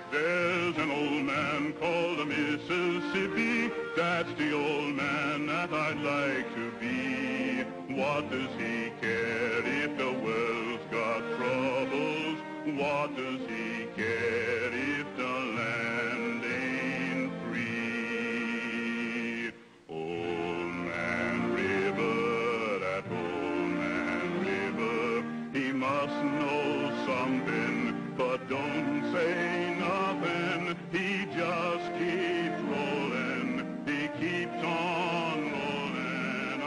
There's an old man called the Mississippi. That's the old man that I'd like to be. What does he care if the world's got troubles? What does he care if the land ain't free? Old Man River, that old man River, he must know something, but don't say nothing. He just keeps rolling, he keeps on rolling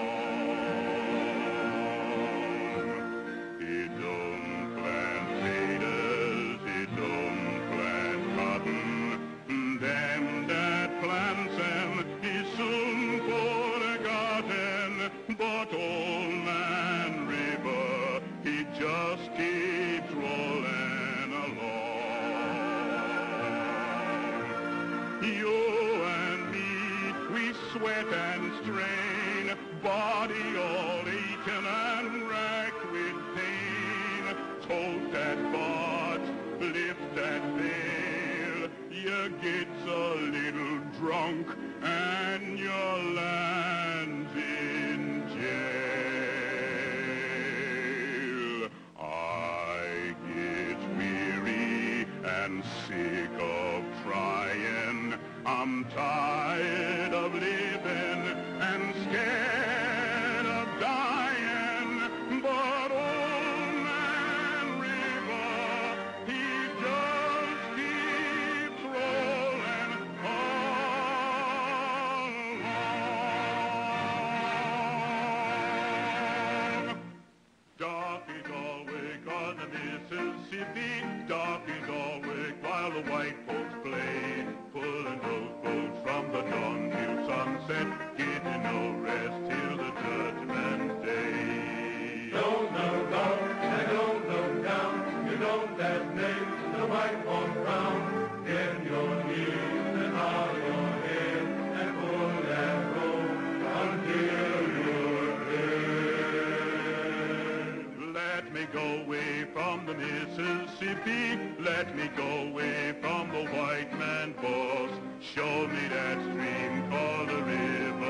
along. He don't plant potatoes, he don't plant cotton. Them that plants them, he's soon forgotten. But old man River, he just keeps rolling along. You and me, we sweat and strain, body all aching and racked with pain. Tote that box, lift that veil, you get a little drunk and your land's in jail. I get weary and sick of trying. I'm tired of living and scared of dying. But old man River, he just keeps rolling along. Dark is always on the Mississippi. Dark is always while the white folks play, pulling those boats from the dawn till sunset, getting no rest till the judgment day. Don't look up and don't look down. You don't that name the white folks crown. Get your knees and bow your head and pull that rope until you're dead. Let me go away from the Mississippi. Let me go away from the white man boss. Show me that stream called the river.